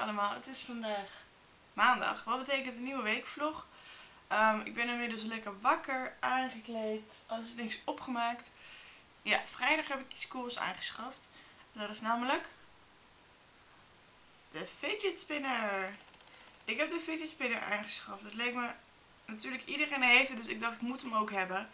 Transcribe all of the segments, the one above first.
allemaal, het is vandaag maandag, wat betekent een nieuwe weekvlog. Ik ben inmiddels lekker wakker, aangekleed, alles niks opgemaakt. Ja, vrijdag heb ik iets cools aangeschaft. Dat is namelijk de fidget spinner. Ik heb de fidget spinner aangeschaft. Het leek me, natuurlijk iedereen heeft het, dus ik dacht ik moet hem ook hebben.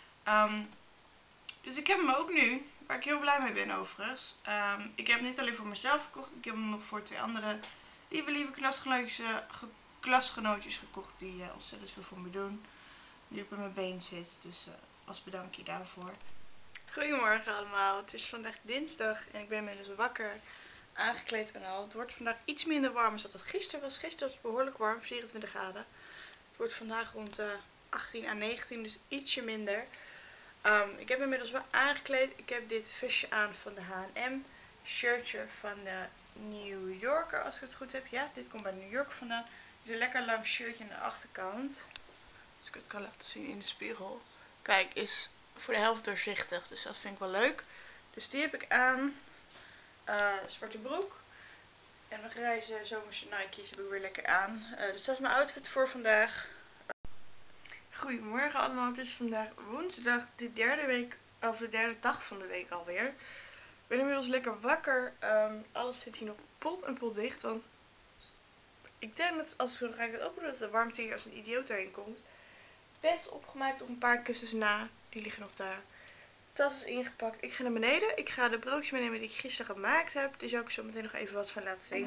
Dus ik heb hem ook nu, waar ik heel blij mee ben overigens. Ik heb hem niet alleen voor mezelf gekocht, ik heb hem nog voor twee andere lieve klasgenootjes gekocht die ontzettend veel voor me doen. Die op mijn been zit, dus als bedankje daarvoor. Goedemorgen allemaal, het is vandaag dinsdag en ik ben inmiddels wakker, aangekleed en al. Het wordt vandaag iets minder warm dan dat het gisteren was. Gisteren was het behoorlijk warm, 24 graden. Het wordt vandaag rond 18 à 19, dus ietsje minder. Ik heb inmiddels wel aangekleed. Ik heb dit vestje aan van de H&M. Shirtje van de New Yorker, als ik het goed heb. Ja, dit komt bij New York vandaan. Het is een lekker lang shirtje aan de achterkant. Als ik het kan laten zien in de spiegel. Kijk, is voor de helft doorzichtig. Dus dat vind ik wel leuk. Dus die heb ik aan. Zwarte broek. En mijn grijze zomerse Nike's heb ik weer lekker aan. Dus dat is mijn outfit voor vandaag. Goedemorgen allemaal, het is vandaag woensdag, de derde dag van de week alweer. Ik ben inmiddels lekker wakker. Alles zit hier nog pot en pot dicht, want ik denk dat als ik het openen dat de warmte hier als een idioot erin komt. Best opgemaakt op een paar kussens na, die liggen nog daar. Tas is ingepakt. Ik ga naar beneden. Ik ga de broodjes meenemen die ik gisteren gemaakt heb. Die zal ik zo meteen nog even wat van laten zien.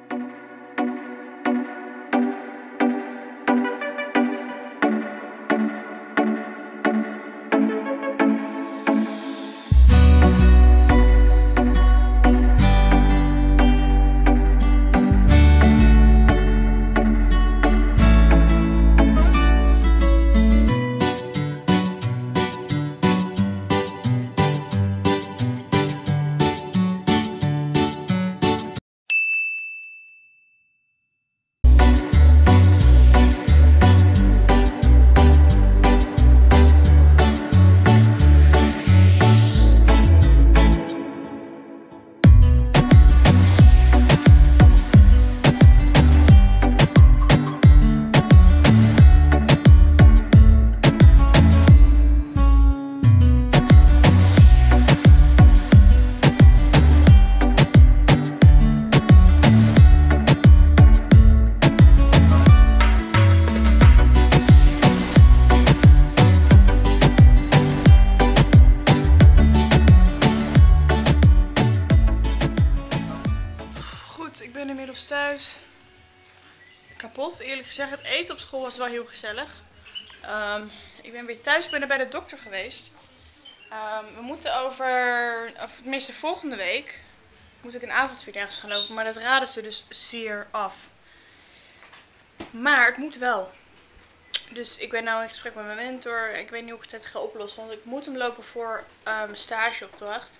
Ik ben inmiddels thuis. Kapot, eerlijk gezegd. Het eten op school was wel heel gezellig. Ik ben weer thuis. Ik ben er bij de dokter geweest. We moeten of tenminste volgende week, moet ik een avondvuur ergens gaan lopen. Maar dat raden ze dus zeer af. Maar het moet wel. Dus ik ben nou in gesprek met mijn mentor. Ik weet niet hoe ik het ga oplossen. Want ik moet hem lopen voor mijn stageopdracht.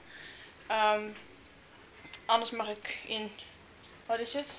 Anders mag ik in... Wat is het?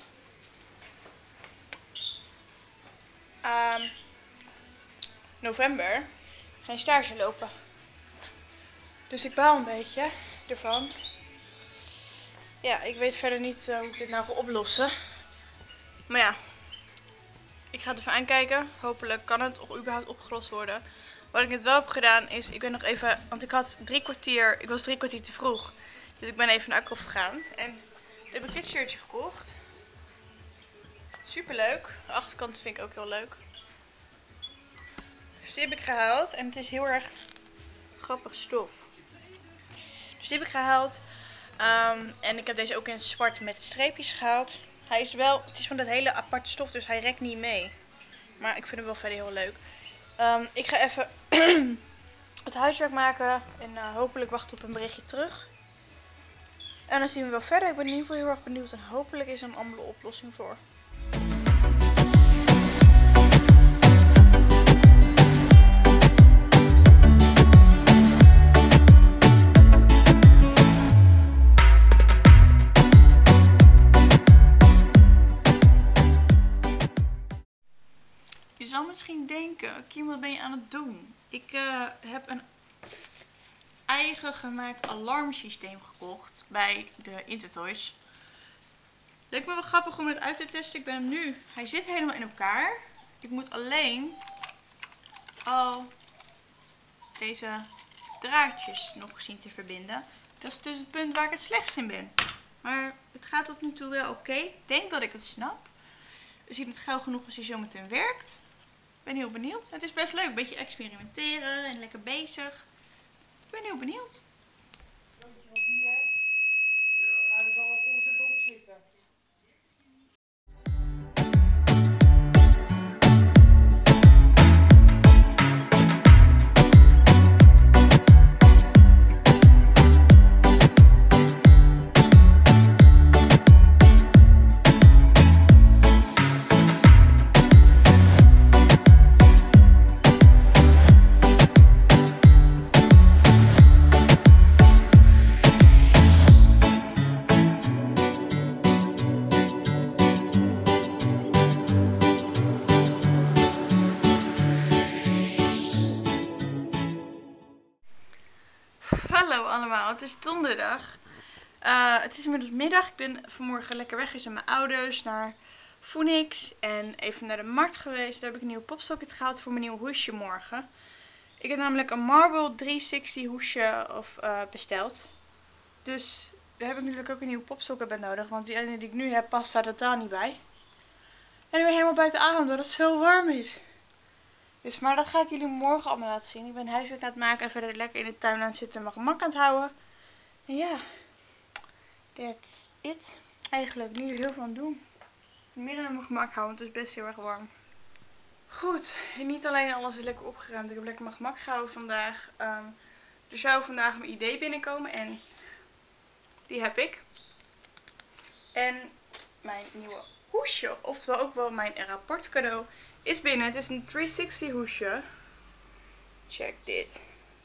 November geen stage lopen. Dus ik baal een beetje ervan. Ja, ik weet verder niet hoe ik dit nou ga oplossen. Maar ja, ik ga het even aankijken. Hopelijk kan het überhaupt opgelost worden. Wat ik net wel heb gedaan is, ik ben nog even, want ik was 3 kwartier te vroeg. Dus ik ben even naar Akkoff gegaan. En heb ik dit shirtje gekocht. Super leuk. De achterkant vind ik ook heel leuk. Dus die heb ik gehaald. En het is heel erg grappig stof. Dus die heb ik gehaald. En ik heb deze ook in zwart met streepjes gehaald. Hij is wel, het is van dat hele aparte stof, dus hij rekt niet mee. Maar ik vind hem wel verder heel leuk. Ik ga even het huiswerk maken en hopelijk wachten op een berichtje terug. En dan zien we wel verder. Ik ben in ieder geval heel erg benieuwd en hopelijk is er een andere oplossing voor. Je zal misschien denken, Kim, wat ben je aan het doen? Ik heb een eigen gemaakt alarmsysteem gekocht bij de Intertoys. Leek me wel grappig om het uit te testen. Ik ben hem nu. Hij zit helemaal in elkaar. Ik moet alleen al deze draadjes nog zien te verbinden. Dat is dus het punt waar ik het slechtst in ben. Maar het gaat tot nu toe wel oké. Ik denk dat ik het snap. We zien het gauw genoeg als hij zo meteen werkt. Ik ben heel benieuwd. Het is best leuk. Een beetje experimenteren en lekker bezig. Ik ben heel benieuwd. Rondje van bier. Ja. Nou, dat zal wel goed het ook zitten. Hallo allemaal, het is donderdag. Het is inmiddels middag. Ik ben vanmorgen lekker weg met mijn ouders naar Phoenix en even naar de markt geweest. Daar heb ik een nieuwe popsocket gehaald voor mijn nieuw hoesje morgen. Ik heb namelijk een Marble 360 hoesje besteld. Dus daar heb ik natuurlijk ook een nieuwe popsocket bij nodig, want die ene die ik nu heb past daar totaal niet bij. En ik ben helemaal buiten adem omdat het zo warm is. Dus, maar dat ga ik jullie morgen allemaal laten zien. Ik ben huiswerk aan het maken en verder lekker in de tuin aan het zitten en mijn gemak aan het houden. En ja, that's it. Eigenlijk niet heel veel aan het doen. Meer aan mijn gemak houden, want het is best heel erg warm. Goed, en niet alleen alles is lekker opgeruimd. Ik heb lekker mijn gemak gehouden vandaag. Er zou vandaag een idee binnenkomen en die heb ik. En mijn nieuwe hoesje, oftewel ook wel mijn rapportcadeau, is binnen. Het is een 360 hoesje. Check dit.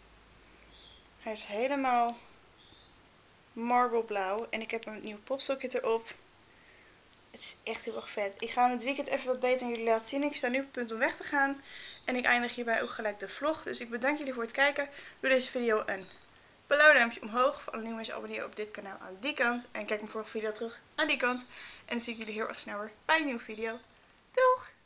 Hij is helemaal marble-blauw en ik heb een nieuwe popsocket erop. Het is echt heel erg vet. Ik ga hem het weekend even wat beter aan jullie laten zien. Ik sta nu op het punt om weg te gaan. En ik eindig hierbij ook gelijk de vlog. Dus ik bedank jullie voor het kijken. Doe deze video een blauw duimpje omhoog. Voor alle nieuwe mensen abonneren op dit kanaal aan die kant. En kijk mijn vorige video terug aan die kant. En dan zie ik jullie heel erg snel weer bij een nieuwe video. Doeg!